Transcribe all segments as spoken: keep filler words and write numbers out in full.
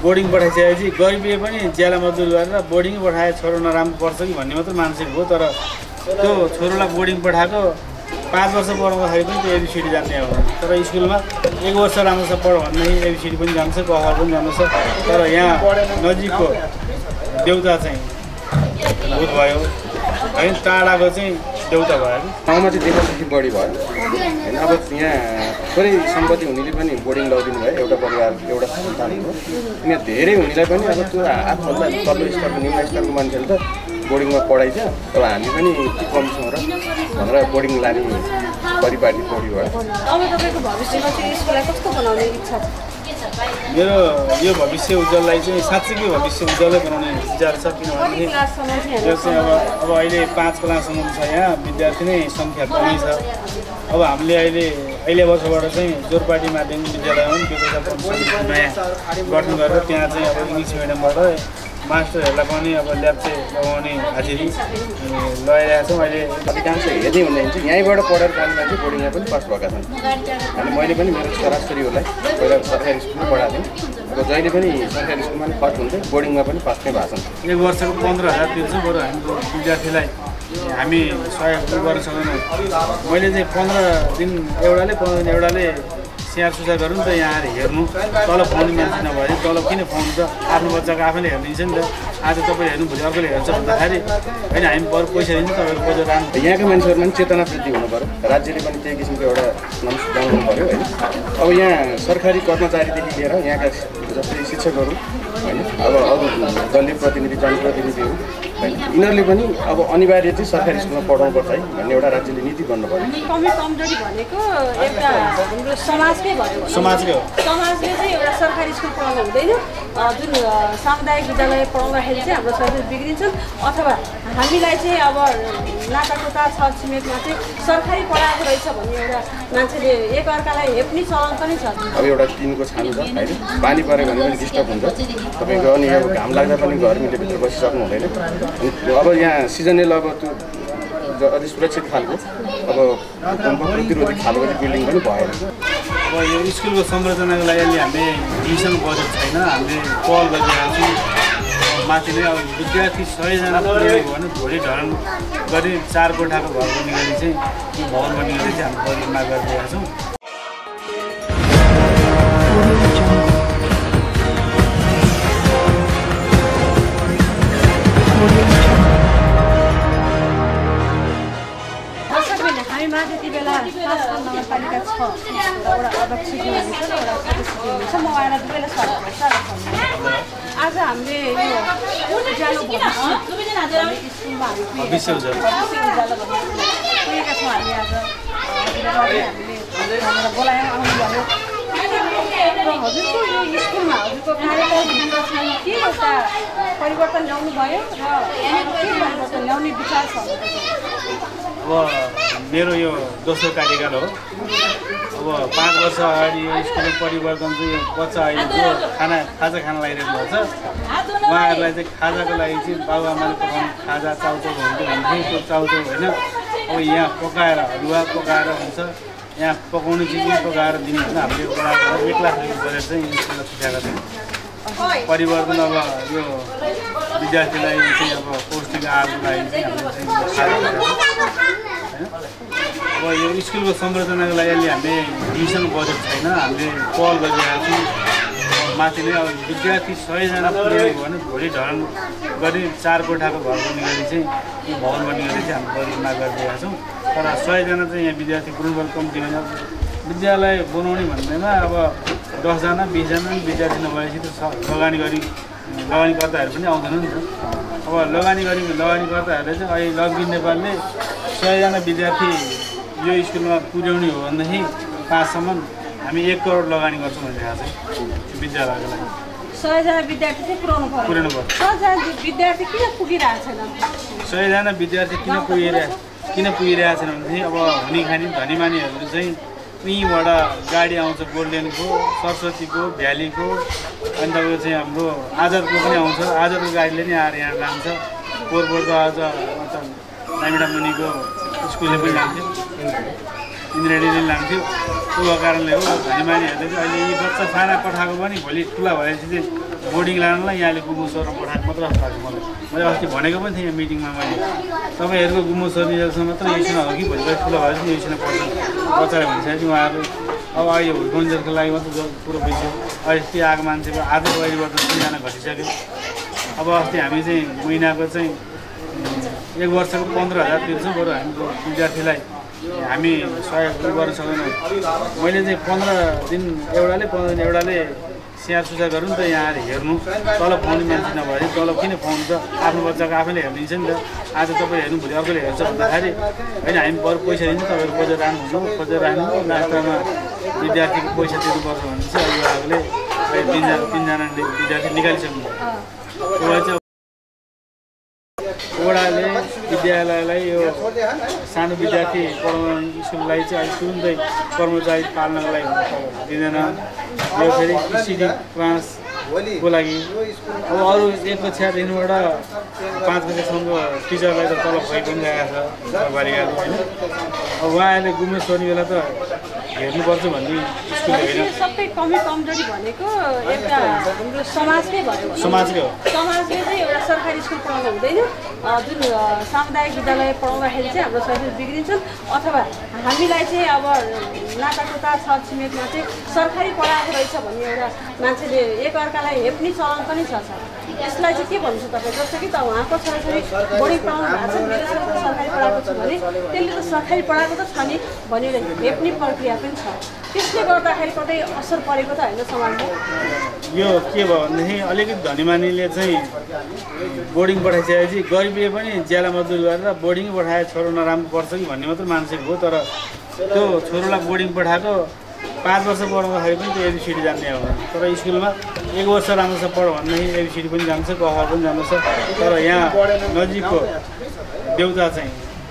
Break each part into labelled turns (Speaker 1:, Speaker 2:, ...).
Speaker 1: Boarding पठाइसकेपछि गरिबीले पनि ज्याला मजदुर गरेर बोर्डिङ पठाए छोरो नराम्रो पढ्छ कि भन्ने मात्र मानसिक हो। तर त्यो छोरोलाई बोर्डिङ पठाएको पाँच वर्ष पढाउँदाखेरि पनि त्यो एबिसिडी जान्ने हो। तर स्कुलमा एक वर्ष राम्रोसँग पढ भन्दाखेरि एबिसिडी पनि जान्छ, क ख पनि जान्छ। तर यहाँ नजिकको देउता चाहिँ भूत भयो है, टाढाको चाहिँ देउता भयो।
Speaker 2: ठाउँमा चाहिँ देखादेखि बढी भयो होइन। अब यहाँ थोरै सम्पत्ति हुनेले पनि बोर्डिङ लगाइदिनु भयो, एउटा परिवार एउटा सन्तान हो। यहाँ धेरै हुनेलाई पनि अब त्यो आफूभन्दा तल्लो स्तरको निम्न स्तरको मान्छेले त बोर्डिङमा पढाइछ। अब हामी पनि के कम छौँ र भनेर बोर्डिङ लाने परिपाटी बढी भयो।
Speaker 3: अब तपाईँको भविष्यमा चाहिँ स्कुललाई कस्तो बनाउने इच्छा छ?
Speaker 1: मेरो यो भविष्य उज्जवललाई चाहिँ साँच्चीकै भविष्य उज्जवलै बनाउने विचार छ। किनभने यो चाहिँ अब अब अहिले पाँच क्लाससम्म छ, यहाँ विद्यार्थी नै सङ्ख्या कमी छ। अब हामीले अहिले अहिले वर्षबाट चाहिँ जोरपाटी माध्यमिक विद्यालयमा पनि व्यवस्थापन नयाँ गठन गरेर त्यहाँ चाहिँ अब इङ्ग्लिस मिडियमबाट मास्टरहरूलाई पनि अब ल्याब चाहिँ लगाउने हाजिरी लगाइरहेका छौँ। अहिले
Speaker 2: अधिकांश हेर्दै हुँदैन चाहिँ यहीँबाट पढेर जाने मान्छे बोर्डिङमा पनि पास भएका छन्। अनि मैले पनि मेरो छोराछोरीहरूलाई पहिला सरकारी स्कुलमा पढाएको थिएँ। अब जहिले पनि सरकारी स्कुलमा पनि फर्स्ट हुन्थ्यो, बोर्डिङमा पनि फर्स्ट नै भएको छन्।
Speaker 1: एक वर्षको पन्ध्र हजार तिर्छौँ, बरु हाम्रो विद्यार्थीलाई हामी सहयोग गर्न सक्दैनौँ। मैले चाहिँ पन्ध्र दिन एउटाले पन्ध्र दिन एउटाले स्याहार सुसार गरौँ त यहाँ आएर हेर्नु। तल पाउने मान्छे नभए तल किन पाउनु त? आफ्नो बच्चाको आफैले हेरिदिन्छ नि त। आज तपाईँ हेर्नु भोलि अर्कोले हेर्छ भन्दाखेरि होइन हामी बरु पैसा दिन्छ, तपाईँको पैसा राख्नु।
Speaker 2: यहाँका मान्छेहरूमा पनि चेतना वृद्धि हुनु पऱ्यो, राज्यले पनि त्यही किसिमको एउटा नम्स बनाउनु पऱ्यो होइन। अब यहाँ सरकारी कर्मचारीदेखि लिएर यहाँका जस्तै शिक्षकहरू होइन, अब अरू दलीय प्रतिनिधि जनप्रतिनिधिहरू होइन, यिनीहरूले पनि अब अनिवार्य चाहिँ सरकारी स्कुलमा पढाउनुपर्छ है भन्ने एउटा राज्यले नीति बन्नु पऱ्यो।
Speaker 3: कमी कमजोरी भनेको एउटा हाम्रो समाजकै भयो।
Speaker 1: समाजकै हो।
Speaker 3: समाजले चाहिँ एउटा सरकारी स्कुल पढाउनु हुँदैन, जुन सामुदायिक विद्यालय पढाउँदाखेरि चाहिँ हाम्रो सरकार बिग्रिन्छन्। अथवा हामीलाई चाहिँ अब नाताकोता छर छिमेकमा चाहिँ सरकारी पढाएको रहेछ भन्ने एउटा मान्छेले एकअर्कालाई हेप्ने चलन पनि छ।
Speaker 2: अब एउटा टिनको छानो छ होइन, पानी पऱ्यो भने पनि डिस्टर्ब हुन्छ तपाईँको। अनि अब घाम लाग्दा पनि घर मिलेभित्र बसिसक्नु हुँदैन। अब यहाँ सिजनल अब त्यो अझै सुरक्षित खालको अब भूकम्प प्रतिरोधी खालको चाहिँ बिल्डिङ पनि भएन।
Speaker 1: अब यो स्कुलको संरचनाको लागि अहिले हामीले डिभिजन बजेट छैन, हामीले पहल गरिरहेका छौँ। माथि नै अब विद्यार्थी सयजना पुग्यो भने भोलि ढलन गरी चार कोठाको घर बन्ने गरी चाहिँ यो भवन बन्ने गरी चाहिँ हामी परियोजना गरिरहेका छौँ।
Speaker 3: हामी माथि त्यति बेला पाँचखाल नगरपालिका छ एउटा अध्यक्ष हुनुहुन्छ र एउटा सदस्य हुनुहुन्छ। म आएर दुवैलाई स्वागत गर्छु। आज हामीले यो उज्यालो स्कुलमा हामी
Speaker 1: भविष्य उज्यालो
Speaker 3: पुगेका छौँ। हामी आज हामीले बोलायौँ, आउनुभयो। हजुरको यो स्कुलमा हजुरको कार्यकालभित्र चाहिँ के एउटा परिवर्तन ल्याउनु भयो र के परिवर्तन ल्याउने विचार छ?
Speaker 1: अब मेरो यो दोस्रो कार्यकाल हो। अब पाँच वर्ष अगाडि यो स्कुलको परिवर्तन चाहिँ यो बच्चा अहिले जो खाना खाजा खान लागिरहेको हुन्छ उहाँहरूलाई चाहिँ खाजाको लागि चाहिँ बाबुआमाले पकाउने खाजा चाउचाउ हुन्थ्यो भने त्यो चाउचाउ होइन, अब यहाँ पकाएर हलुवा पकाएर हुन्छ, यहाँ पकाउने चिज पकाएर दिने होइन। हामीले एक लाख रुपियाँ गरेर चाहिँ स्कुललाई छुट्याएका छौँ। परिवर्तन अब यो विद्यार्थीलाई चाहिँ अब पौष्टिक आहारको लागि चाहिँ हामीले अब यो स्कुलको संरचनाको लागि अहिले हामीले डिभिजन बजेट छैन, हामीले पहल गरिरहेका छौँ। माथि नै अब विद्यार्थी सयजना पुग्यो भने भोलि ढलन गरी चार कोठाको घर बन्ने गरी चाहिँ यो भवन बन्ने गरी चाहिँ हामी परियोजना गरिरहेका छौँ। तर सयजना चाहिँ यहाँ विद्यार्थी गुणबल कम्ती होइन। विद्यालय बनाउने भन्दैमा अब दसजना बिसजना विद्यार्थी नभएपछि त लगानी गरी लगानीकर्ताहरू पनि आउँदैन नि त। अब लगानी गरी लगानीकर्ताहरूले चाहिँ अहिले लकबिन नेपालले सयजना विद्यार्थी यो स्कुलमा पुर्याउने हो भनेदेखि पाँचसम्म हामी एक करोड लगानी गर्छौँ भनिरहेको छ विद्यालयको लागि।
Speaker 3: सयजना विद्यार्थी चाहिँ पुऱ्याउनु पर्यो।
Speaker 1: पुऱ्याउनु पर्छ।
Speaker 3: सयजना विद्यार्थी किन पुगिरहेको छैन?
Speaker 1: सयजना विद्यार्थी किन पुगिरहेको किन पुगिरहेको छैन भनेदेखि अब हुने खाने धनीमानीहरू चाहिँ यहीँबाट गाडी आउँछ, गोल्डेनको, सरस्वतीको, भ्यालीको, अनि तपाईँको चाहिँ हाम्रो आजादको पनि आउँछ। आजादको गाडीले नै आएर यहाँ लान्छ। पोहोरपोहोर त आज नामिडा मुनिको स्कुलले पनि लान्थ्यो, इन्द्रेडीले लान्थ्यो। त्यो कारणले हो धनीमानीहरूले चाहिँ अहिले यी बच्चा साना पठाएको पनि भोलि ठुला भएपछि चाहिँ बोर्डिङ लानलाई यहाँले गुम्मु स्वरमा पठाएको मात्र जस्तो लाग्छ मलाई। मैले अस्ति भनेको पनि थिएँ यहाँ मिटिङमा मैले तपाईँहरूको गुम्मु स्वर निजलसँग मात्र योजना हो कि भोलिपर्सि ठुलो भएपछि यो योजना पर्छ बच्चाले भनिसकेपछि उहाँहरू अब अहिले हुर्काउन्जेलको लागि मात्र पुरो भइसक्यो। अहिले त्यो आएको मान्छेको आजको परिवर्तन तिनजना घटिसक्यो। अब अस्ति हामी चाहिँ महिनाको चाहिँ एक वर्षको पन्ध्र हजार तिर्छौँ, बरु हाम्रो विद्यार्थीलाई हामी सहयोग गर्न सक्दैनौँ। मैले चाहिँ पन्ध्र दिन एउटाले पन्ध्र दिन एउटाले स्याहार सुसार गरौँ नि त यहाँ आएर हेर्नु, तलब पाउने मान्छे नभए तलब किन पाउनु त, आफ्नो बच्चाको आफैले हेरिदिन्छ नि त। आज तपाईँ हेर्नु भोलि अर्कोले हेर्छ भन्दाखेरि होइन हामी बरु पैसा दिन्छ तपाईँहरू खोजेर राख्नुहुन्छ खोजेर राख्नु लास्टमा विद्यार्थीको पैसा तिर्नुपर्छ भने चाहिँ अभिभावकले तिनजना तिनजना विद्यार्थी निकालिसक्नु। त्यसलाई चाहिँ वडाले विद्यालयलाई यो सानो विद्यार्थी पढाउन स्कुललाई चाहिँ अहिले तुरुन्तै कर्मचारी पाल्नको लागि दिँदैन। यो फेरि सिडी क्लासको लागि अब अरू एक कक्षादेखिबाट पाँच कक्षासम्मको टिचरलाई त तलब भइ पनि गएको छ बालिकाले होइन। अब उहाँहरूले गुम्मे सोर्ने बेला त हेर्नुपर्छ भन्ने स्कुलले होइन।
Speaker 3: सबै कमी कमजोरी भनेको एउटा हाम्रो समाजकै भयो।
Speaker 1: समाजकै हो।
Speaker 3: समाजले चाहिँ एउटा सरकारी स्कुल पढाउनु हुँदैन, जुन सामुदायिक विद्यालय पढाउँदाखेरि चाहिँ हाम्रो शरीर बिग्रिन्छन् अथवा हामीलाई चाहिँ अब नाताकोता छरछिमेकमा चाहिँ सरकारी पढाएको रहेछ भन्ने एउटा मान्छेले एकअर्कालाई हेप्ने चलन पनि छ। यसलाई चाहिँ के भन्छु तपाईँ, जस्तो कि त उहाँको छोराछोरी बोर्डिङ पढाउनु भएको छ, मेरो छोरा त सरकारी पढाएको छु भने त्यसले त सरकारी पढाएको त छ नि भनेर हेप्ने प्रक्रिया पनि छ। त्यसले गर्दाखेरि कतै असर परेको त होइन समाजमा।
Speaker 1: यो के भयो भनेदेखि अलिकति धनीमानीले चाहिँ बोर्डिङ पठाइसकेपछि गरिबले पनि ज्याला मजदुरी गरेर बोर्डिङ पठाए छोरो नराम्रो पर्छ कि भन्ने मात्र मान्छेको हो। तर त्यो छोरोलाई बोर्डिङ पठाएको पाँच वर्ष पढाउँदाखेरि पनि त्यो एबिसिडी जान्ने हो। तर स्कुलमा एक वर्ष राम्रोसँग पढ भन्दाखेरि एबिसिडी पनि जान्छ, क ख पनि जान्दछ। तर यहाँ नजिकको देउता चाहिँ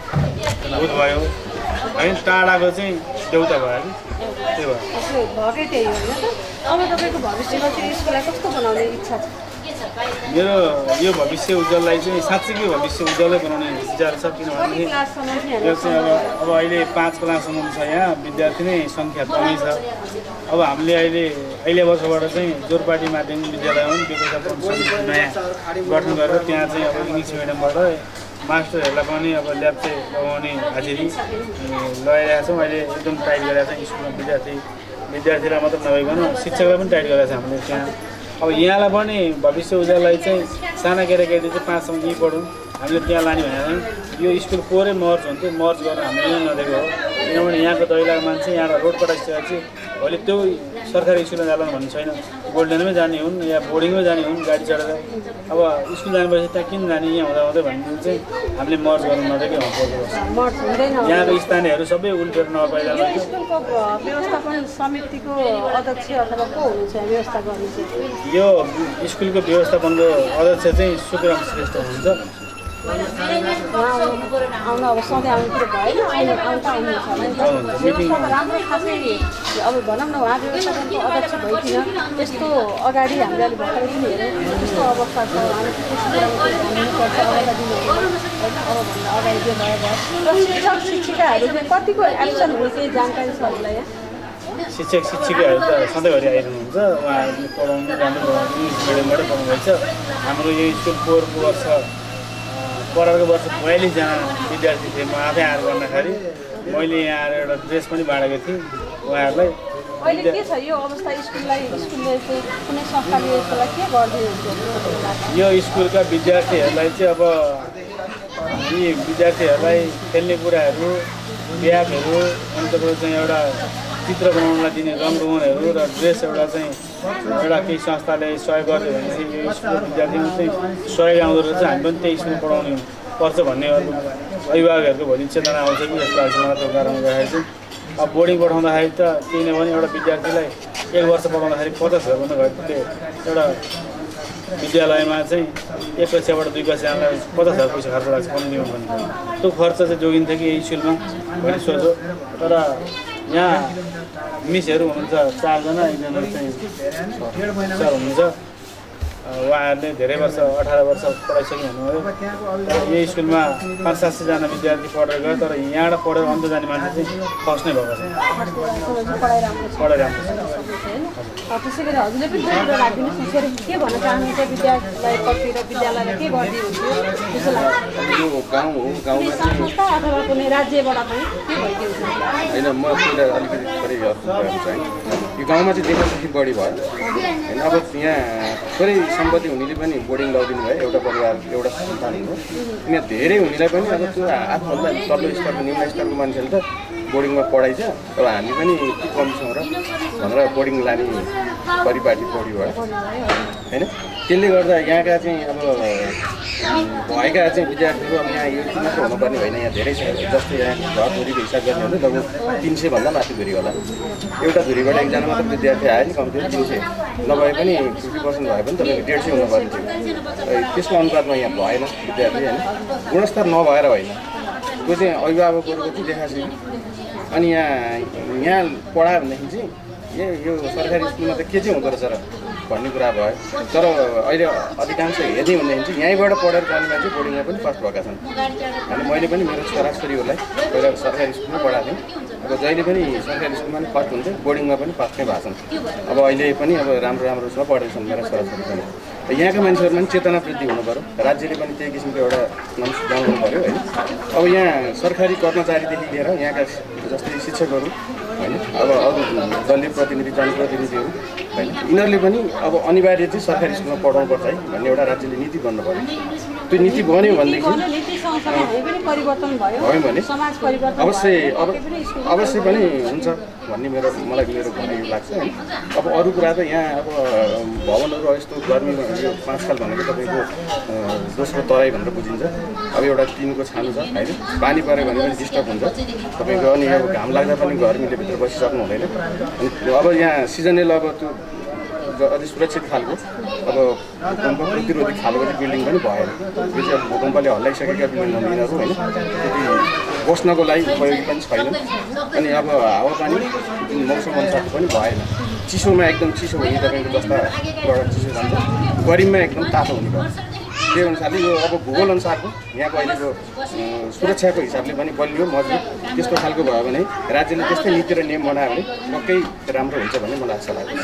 Speaker 1: भूत भयो होइन, टाढाको चाहिँ देउता भयो कि त्यो भयो।
Speaker 3: भएकै त्यही हो होइन। अब तपाईँको भविष्यमा चाहिँ स्कुललाई कस्तो बनाउने इच्छा छ?
Speaker 1: मेरो यो भविष्य उज्जवललाई चाहिँ साँच्चीकै भविष्य उज्जवलै बनाउने विचार छ। किनभने यो चाहिँ अब अब अहिले पाँच क्लाससम्म छ, यहाँ विद्यार्थी नै सङ्ख्या कमै छ। अब हामीले अहिले अहिले वर्षबाट चाहिँ जोरपाटी माध्यमिक विद्यालय हो नि त्यो नयाँ गठन गरेर त्यहाँ चाहिँ अब इङ्ग्लिस मिडियमबाट मास्टरहरूलाई पनि अब ल्याब चाहिँ लगाउने हाजिरी लगाइरहेको छौँ। अहिले एकदम टाइट गरिरहेको छ स्कुलमा विद्यार्थी विद्यार्थीलाई मात्र नभइकन शिक्षकलाई पनि टाइट गरिरहेको छ हामीले त्यहाँ। अब यहाँलाई पनि भविष्य उज्जवललाई चाहिँ साना केटाकेटी चाहिँ पाँचसम्म यहीँ पढौँ हामीले त्यहाँ लाने भने यो स्कुल कोरै मर्ज हुन्थ्यो, मर्ज गरेर हामीले नदिएको हो। किनभने यहाँको दैलाको मान्छे यहाँबाट रोड पठाइसकेपछि भोलि त्यो सरकारी स्कुलमा जानु भन्ने छैन, गोल्डेनमै जाने हुन् या बोर्डिङमै जाने हुन् गाडी चढेर। अब स्कुल जानुपर्छ त्यहाँ किन जाने यहाँ हुँदा हुँदै भन्ने चाहिँ हामीले मर्ज गर्नु नदिएकै हुनुपर्छ। यहाँको स्थानीयहरू सबै उल्टेर नपाइला।
Speaker 3: स्कुलको व्यवस्थापन समितिको अध्यक्ष अथवा को हुनुहुन्छ व्यवस्था गर्ने चाहिँ?
Speaker 1: यो स्कुलको व्यवस्थापनको अध्यक्ष चाहिँ सुकुराम श्रेष्ठ हुनुहुन्छ।
Speaker 3: आउनु अब सधैँ आउने कुरो भएन, आउनु आउनु त आउनुहुन्छ व्यवस्था त राम्रो खासै अब भनौँ न उहाँ व्यवस्थापनको अध्यक्ष भइकन त्यस्तो अगाडि हामीले अलिक भर्खरै पनि हेऱ्यौँ त्यस्तो अवस्था छ। उहाँले हुनुपर्छ अगाडि दिनुहुँदैन अबभन्दा अगाडि त्यो भयो भयो। र शिक्षक शिक्षिकाहरू चाहिँ कतिको एब्सेन्ट हुने केही जानकारी छ हामीलाई यहाँ?
Speaker 1: शिक्षक शिक्षिकाहरू त सधैँभरि आइरहनुहुन्छ, उहाँहरूले पढाउनु राम्रो इङ्ग्लिस मिडियमबाटै पढाउनुभएछ। हाम्रो यो स्कुल पोहोरको वर्ष पढाएको वर्ष बयालिसजना विद्यार्थी थिएँ। म आफै आएर गर्दाखेरि मैले यहाँ आएर एउटा ड्रेस पनि बाँडेको थिएँ उहाँहरूलाई।
Speaker 3: अहिले के छ यो अवस्था स्कुललाई? स्कुलले चाहिँ कुनै संस्थाले यसलाई के गरिदिन्छ?
Speaker 1: यो स्कुलका विद्यार्थीहरूलाई चाहिँ अब यी विद्यार्थीहरूलाई खेल्ने कुराहरू ब्यागहरू अनि तपाईँको चाहिँ एउटा चित्र बनाउनलाई दिने रङरुगनहरू र ड्रेस एउटा चाहिँ एउटा केही संस्थाले सहयोग गर्यो भने चाहिँ यो स्कुल विद्यार्थीमा चाहिँ सहयोग आउँदो रहेछ। हामी पनि त्यही स्कुल पढाउनु पर्छ भन्ने अभिभावकहरूको भोलि चेतना आउँछ कि जस्तो लाग्छ मलाई। त्यो कारणले गर्दाखेरि चाहिँ अब बोर्डिङ पठाउँदाखेरि त केही नभने एउटा विद्यार्थीलाई एक वर्ष पढाउँदाखेरि पचास हजारभन्दा घटले एउटा विद्यालयमा चाहिँ एक कक्षाबाट दुई कक्षालाई पचास हजार पैसा खर्च लाग्छ कम्तीमा पनि। त्यो खर्च चाहिँ जोगिन्थ्यो कि यही स्कुलमा भन्ने सोचो। तर यहाँ मिसहरू हुनुहुन्छ चारजना, एकजना चाहिँ सर हुनुहुन्छ उहाँहरूले धेरै वर्ष अठार वर्ष पढाइसक्नु हुनुभयो। यही स्कुलमा पाँच सात सयजना विद्यार्थी पढेर गयो, तर यहाँबाट पढेर अन्त जाने मान्छे चाहिँ फर्स्ट नै भएको छ।
Speaker 3: पढाइ राम्रो छ।
Speaker 1: पढाइ राम्रो छ।
Speaker 3: त्यसै गरी हजुरले पनि जोड राखिदिनुहोस्, यसरी के भन्न चाहनुहुन्छ विद्यालयप्रति र विद्यालयलाई के गरिदिनुहुन्छ जस्तो लाग्छ?
Speaker 2: यो गाउँ हो, गाउँमा चाहिँ
Speaker 3: संस्था अथवा कुनै राज्यबाट पनि के भइदिन्छ?
Speaker 2: होइन, म त्यसलाई अलिकति थोरै गर्न चाहेँ। यो गाउँमा चाहिँ देखादेखि बढी भयो होइन। अब यहाँ थोरै सम्पत्ति हुनेले पनि बोर्डिङ लगाइदिनु भयो, एउटा परिवार एउटा सन्तानको। यहाँ धेरै हुनेलाई पनि अब त्यो आफूभन्दा तल्लो स्तरको निम्न स्तरको मान्छेले त बोर्डिङमा पढाइ छ। अब हामी पनि के कमी छौँ र भनेर बोर्डिङ लाने परिपाटी बढी भयो होइन। त्यसले गर्दा यहाँका चाहिँ अब भएका चाहिँ विद्यार्थीहरू अब यहाँ यो मात्र हुनुपर्ने होइन, यहाँ धेरै छ। जस्तै यहाँ घर धुरीको हिसाब गर्ने हो भने लगभग तिन सयभन्दा माथि धुरी होला। एउटा धुरीबाट एकजना मात्र विद्यार्थी आयो नि, कम्ती तिन सय नभए पनि फिफ्टी पर्सेन्ट भए पनि तपाईँको डेढ सय हुनुपर्ने थियो। त्यसको अनुपातमा यहाँ भएन विद्यार्थी होइन। गुणस्तर नभएर होइन, त्यो चाहिँ अभिभावकहरूको चाहिँ देखाएको छ। अनि यहाँ यहाँ पढायो भनेदेखि चाहिँ ए यो सरकारी स्कुलमा त के चाहिँ हुँदो रहेछ र भन्ने कुरा भयो। तर अहिले अधिकांश हेर्ने भनेदेखि चाहिँ यहीँबाट पढेर जाने मान्छे बोर्डिङमा पनि पास भएका छन्। अनि मैले पनि मेरो छोराछोरीहरूलाई पहिला सरकारी स्कुलमा पढाएको थिएँ। अब जहिले पनि सरकारी स्कुलमा पनि फर्स्ट हुन्छ, बोर्डिङमा पनि फर्स्टै भएको छन्। अब अहिले पनि अब राम्रो राम्रो उसमा पढेछन् मेरा छोराछोरी पनि। यहाँका मान्छेहरूमा पनि चेतना वृद्धि हुनु पऱ्यो, राज्यले पनि त्यही किसिमको एउटा नम्स बनाउनु पऱ्यो होइन। अब यहाँ सरकारी कर्मचारीदेखि लिएर यहाँका जस्तै शिक्षकहरू होइन, अब अरू दलीय प्रतिनिधि जनप्रतिनिधिहरू होइन, यिनीहरूले पनि अब अनिवार्य चाहिँ सरकारी स्कुलमा पढाउनुपर्छ है भन्ने एउटा राज्यले नीति बन्नु पऱ्यो। त्यो नीति बन्यो भनेदेखि भयो भने अवश्य अब अवश्य पनि हुन्छ भन्ने मेरो मलाई मेरो भनाइ लाग्छ होइन। अब अरू कुरा त यहाँ अब भवनहरू यस्तो गर्मीमा यो पाँच साल भनेको तपाईँको दोस्रो तराई भनेर बुझिन्छ। अब एउटा टिनको छानो छ होइन, पानी पऱ्यो भने पनि डिस्टर्ब हुन्छ तपाईँको। अनि अब घाम लाग्दा पनि गर्मीले भित्र बसिसक्नु हुँदैन। अनि अब यहाँ सिजनल अब त्यो अझै सुरक्षित खालको अब भूकम्प प्रतिरोधी खालको चाहिँ बिल्डिङ पनि भएन। यो चाहिँ अब भूकम्पले हल्लाइसकेका बिल्डिङ यिनीहरू होइन, त्यति बस्नको लागि उपयोगी पनि छैन। अनि अब हावापानी जुन मौसम अनुसारको पनि भएन। चिसोमा एकदम चिसो हुने तपाईँको जस्ताबाट चिसो जान्छ, गरिममा एकदम तातो हुने भयो। त्यही अनुसारले यो अब भूगोल अनुसारको यहाँको अहिलेको सुरक्षाको हिसाबले पनि बलियो मजबुत त्यस्तो खालको भयो भने राज्यले त्यस्तै नीति र नियम बनायो भने पक्कै राम्रो हुन्छ भन्ने मलाई आशा लाग्छ।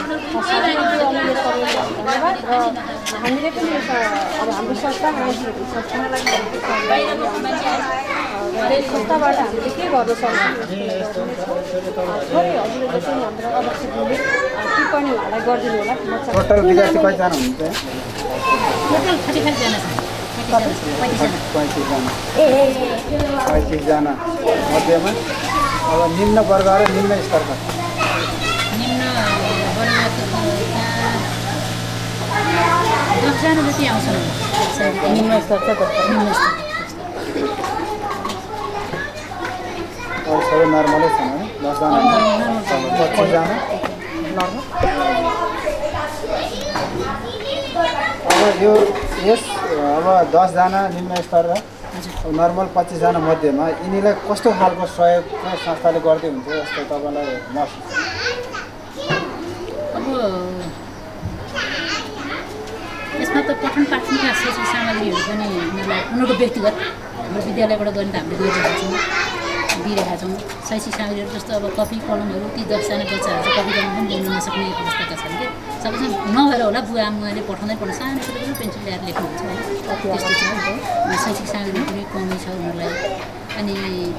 Speaker 3: हामीले पनि अब हाम्रो संस्था संस्थालाई संस्थाबाट हामीले के गर्न सक्छौँ थोरै हजुरले चाहिँ हाम्रो अध्यक्षले टिप्पणी उहाँलाई गरिदिनु होला।
Speaker 4: टोटल विद्यार्थी कतिजना हुनुहुन्छ?
Speaker 5: टोटल थर्टी फाइभ जना छ।
Speaker 4: पैँतिसजना पैँतिसजना मध्येमा अब निम्न वर्ग र निम्न स्तरका
Speaker 5: निम्न दसजना जति आउँछन्।
Speaker 3: निम्न स्तर छ
Speaker 5: निम्न स्तर
Speaker 4: अरू सबै नर्मलै छन् है। दसजना पच्चिसजना
Speaker 3: नर्मल।
Speaker 4: अब यो यस अब दसजना निम्न स्तर र नर्मल पच्चिसजना मध्येमा यिनीलाई कस्तो खालको सहयोग संस्थाले गर्दै हुन्छ जस्तो तपाईँलाई महसुस?
Speaker 5: अब यसमा त पठन पाठनका शैक्षिक सामग्रीहरू पनि उनीहरूलाई उनीहरूको व्यक्तिगत हाम्रो विद्यालयबाट गर्ने त हामीले गरिरहेका छौँ दिइरहेका छौँ। शैक्षिक सामग्रीहरू जस्तो अब कपी कलमहरू ती दसजना बच्चाहरू चाहिँ कपी कलम पनि ल्याउन नसक्ने अवस्थाका छन् कि सबैजना नभएर होला बुवा आमाले पठाउँदै पढ्नु सानो कुरो पनि पेन्सिल ल्याएर लेख्नुहुन्छ है त्यस्तो छ। शैक्षिक सामग्री पनि कमी छ उनीहरूलाई। अनि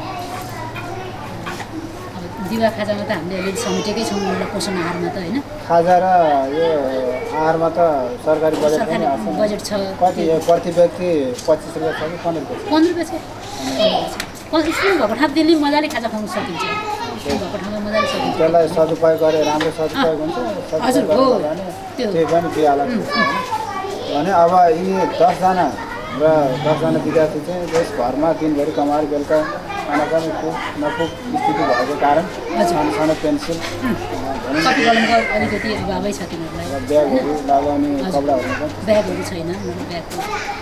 Speaker 5: अब दिवा खाजामा त हामीले अलिअलि समेटेकै छौँ उनीहरूलाई पोषण आहारमा त होइन।
Speaker 4: खाजा र यो आहारमा त सरकारी बजेट
Speaker 5: सरकारी बजेट छ।
Speaker 4: कति प्रति व्यक्ति पच्चिस रुपियाँ छ कि पन्ध्र रुपियाँ?
Speaker 5: पन्ध्र रुपियाँ छ। स्कुल भएको ठाउँ त्यसले मजाले खाजा खुवाउनु सकिन्छ। स्कुल भएको ठाउँमा मजाले सकिन्छ।
Speaker 4: त्यसलाई सदुपयोग गरेर राम्रो सदुपयोग हुन्छ।
Speaker 5: हजुर हो त्यो
Speaker 4: त्यही पनि दिइहाल्छ भने अब यी दसजना र दसजना विद्यार्थी चाहिँ यस घरमा दिनभरि कमाएर बेलुका खाना पनि पुग नपुग स्थिति भएको कारण सानो सानो पेन्सिल
Speaker 5: कपी कलमको अलिकति अभावै छ तिनीहरूलाई।
Speaker 4: ब्यागहरू लगाउने कपडाहरू पनि
Speaker 5: ब्यागहरू छैन उनीहरू ब्यागको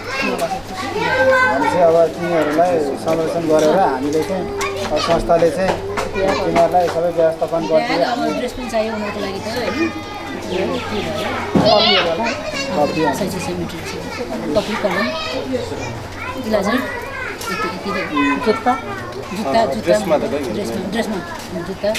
Speaker 4: भनेपछि अब तिनीहरूलाई संरक्षण गरेर हामीले चाहिँ संस्थाले चाहिँ तिनीहरूलाई सबै व्यवस्थापन गर्छ।
Speaker 5: अब ड्रेस पनि चाहियो उनीहरूको लागि त होइन।
Speaker 4: कपी
Speaker 5: सही सही मेटेरियल कपी कलम इलाजर यति यति जुत्ता जुत्ता जुत्ता
Speaker 2: ड्रेसमा त
Speaker 5: ड्रेसमा ड्रेसमा जुत्ता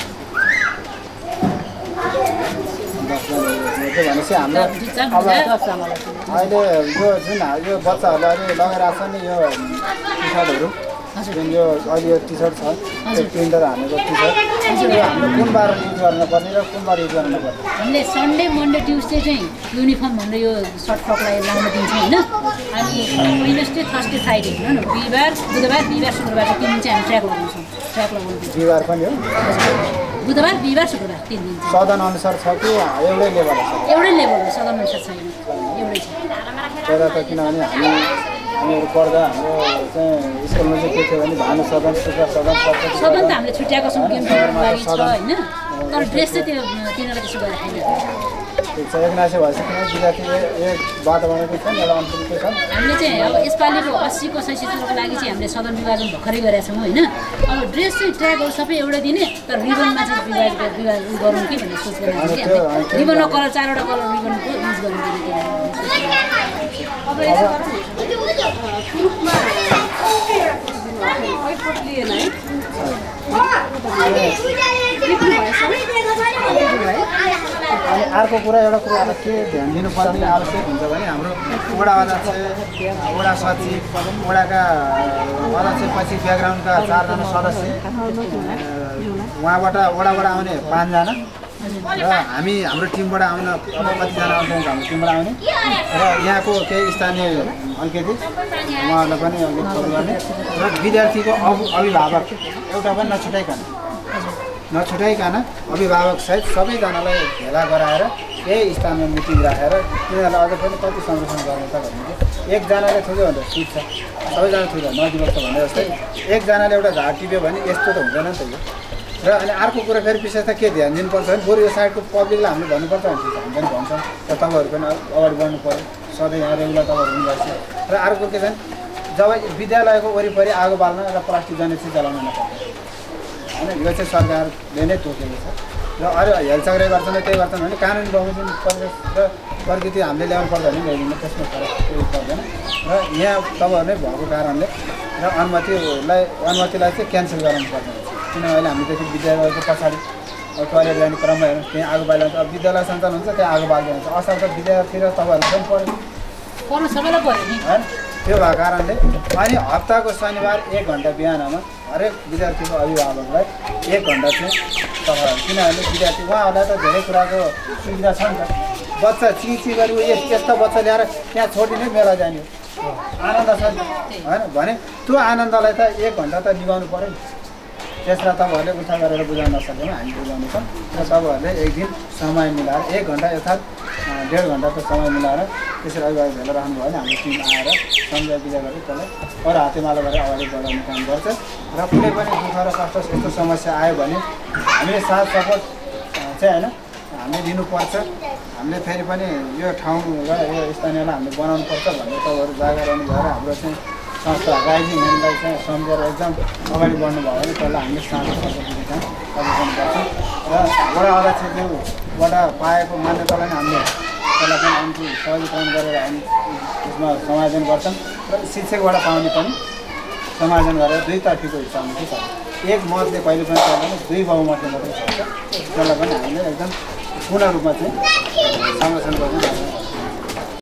Speaker 4: भनेपछि हाम्रो अब अहिले यो जुन यो बच्चाहरूले अहिले लगाएर आएको छ नि यो टी सर्टहरू जुन यो अहिले यो टी सर्ट छ यो प्रिन्टर हानेको टी सर्ट यो हामीले कुन बार युज गर्नुपर्ने र कुन बार युज गर्नुपर्ने
Speaker 5: हामीले सन्डे मन्डे ट्युसडे चाहिँ युनिफर्म भनेर यो सर्ट फ्रकलाई लाउन दिन्छौँ होइन अनि वेडनेसडे थर्सडे फ्राइडे होइन न बिहिबार बुधबार बिहिबार शुक्रबार तिन दिन चाहिँ हामी ट्र्याक लगाउँछौँ ट्र्याक लगाउँछौँ
Speaker 4: बिहिबार पनि हो
Speaker 5: बुधबार बिहिबार शुक्रबार तिन दिन
Speaker 4: सदन अनुसार छ कि एउटै लेभल छ
Speaker 5: एउटै लेभल हो सदन अनुसार छैन एउटै छ
Speaker 4: तर त किनभने हामी हामीहरू पढ्दा हाम्रो चाहिँ स्कुलमा चाहिँ के थियो भने भानु सदन शुक्र सदन
Speaker 5: सदन त हामीले छुट्याएको छौँ गेम खेल्नुको लागि छ होइन तर ड्रेस चाहिँ त्यो तिनीहरूले त्यसो गरेर खेल्दैन
Speaker 4: ठिक छ एकनासे भइसक्यो विद्यार्थी एक वातावरणको छ नि एउटा अन्तरिक्ष छ
Speaker 5: हामीले चाहिँ अब यसपालिको अस्सीको सैँसठीको लागि चाहिँ हामीले सदन विभाजन भर्खरै गरेका छौँ होइन अब ड्रेस चाहिँ ट्र्याकहरू सबै एउटै दिने तर रिबनमा चाहिँ विभाज विभाज उयो गरौँ कि भन्ने सोच गरेर चाहिँ रिबनको कलर चारवटा कलर रिबनको युज गर्नु
Speaker 4: अनि अर्को कुरा एउटा कुरा के ध्यान दिनुपर्ने आवश्यक हुन्छ भने हाम्रो वडा अध्यक्ष वडा सचिव वडाका अध्यक्षपछि ब्याकग्राउन्डका चारजना सदस्य उहाँबाट वडाबाट आउने पाँचजना र हामी हाम्रो टिमबाट आउन अब कतिजना आउँछ हाम्रो टिमबाट आउने र यहाँको केही स्थानीय अलिकति उहाँहरूलाई पनि अलिकति फोन गर्ने र विद्यार्थीको अभि अभिभावक एउटा पनि नछुटाइकन नछुटाइकन अभिभावकसहित सबैजनालाई भेला गराएर यही स्थानमा मिटिङ राखेर तिनीहरूलाई अझ पनि कति संरक्षण गर्ने त भने एकजनाले थुक्यो भने त ठिक छ सबैजना थुक्यो नदिनुहोस् त भने जस्तै एकजनाले एउटा झाड टिप्यो भने यस्तो त हुँदैन नि त यो र अनि अर्को कुरा फेरि विशेष त के ध्यान दिनुपर्छ भने बरु यो साइडको पब्लिकलाई हामीले भन्नुपर्छ भने ठिक हामी पनि भन्छौँ र तपाईँहरू पनि अगाडि बढ्नु पऱ्यो सधैँ यहाँ रेगुलर तपाईँहरू हुनुपर्छ र अर्को के छ जब विद्यालयको वरिपरि आगो बाल्न र प्लास्टिक जाने चाहिँ जलाउन नपर्छ होइन यो चाहिँ सरकारले नै तोकेको छ र अरू हेलचक्रे गर्छन् त्यही गर्छन् भने कानुनी बमोजिम परिवेश र प्रकृति हामीले ल्याउनु पर्दा पनि ल्याइदिनु त्यसमा फरक केही पर्दैन र यहाँ तपाईँहरू नै भएको कारणले र अनुमतिलाई अनुमतिलाई चाहिँ क्यान्सल गराउनु पर्दैन किनभने अहिले हामीदेखि विद्यालयको पछाडि टोइलेट जाने क्रममा हेर्नु त्यहाँ आगो बाल्दा अब विद्यालय सञ्चालन हुन्छ त्यहाँ आगो बाल्दै हुन्छ असर त विद्यार्थी र तपाईँहरू पनि पऱ्यो
Speaker 5: सबैलाई पऱ्यो नि
Speaker 4: होइन त्यो भएको कारणले अनि हप्ताको शनिबार एक घन्टा बिहानमा हरेक विद्यार्थीको अभिभावकलाई एक घन्टा चाहिँ तपाईँहरू किनभने विद्यार्थी उहाँहरूलाई त धेरै कुराको सुविधा छ नि त बच्चा ची ची गरी यस्ता बच्चा ल्याएर त्यहाँ छोडिदिने मेला जाने आनन्द छ नि होइन भने त्यो आनन्दलाई त एक घन्टा त निभाउनु पऱ्यो नि त्यसलाई तपाईँहरूले उठा गरेर बुझाउन नसकेमा हामी बुझाउनेछौँ र तपाईँहरूले एक दिन समय मिलाएर एक घन्टा यथार्थ डेढ घन्टाको समय मिलाएर त्यसरी अभिभावक भेला राख्नुभयो भने हाम्रो टिम आएर सम्झाइ बुझाइ गरेर त्यसलाई अरू हातेमालो गरेर अगाडि बढाउने काम गर्छ र कुनै पनि दुःख र कष्ट यस्तो समस्या आयो भने हामीले साथ सपोर्ट चाहिँ होइन हामीले दिनुपर्छ हामीले फेरि पनि यो ठाउँ र यो स्थानीयलाई हामीले बनाउनुपर्छ भन्ने तपाईँहरू जागा रहनु भएर हाम्रो चाहिँ संस्था राइजिङ ह्यान्डलाई चाहिँ सम्झेर एकदम अगाडि बढ्नुभयो भने त्यसलाई हामीले सानो सपोर्ट दिने काम अगाडि बढ्नुपर्छ र वडा अध्यक्षज्यूबाट पाएको मान्यतालाई हामीले त्यसलाई पनि अन्तिम सहजीकरण गरेर हामी त्यसमा समायोजन गर्छौँ र शिक्षकबाट पाउने पनि समायोजन गरेर दुईतर्फीको हिसाबमा चाहिँ छ एक मतले कहिले पनि पर्दैन दुई बहुमतले मात्रै सक्छ त्यसलाई पनि हामीले एकदम पूर्ण रूपमा चाहिँ संरक्षण गर्नु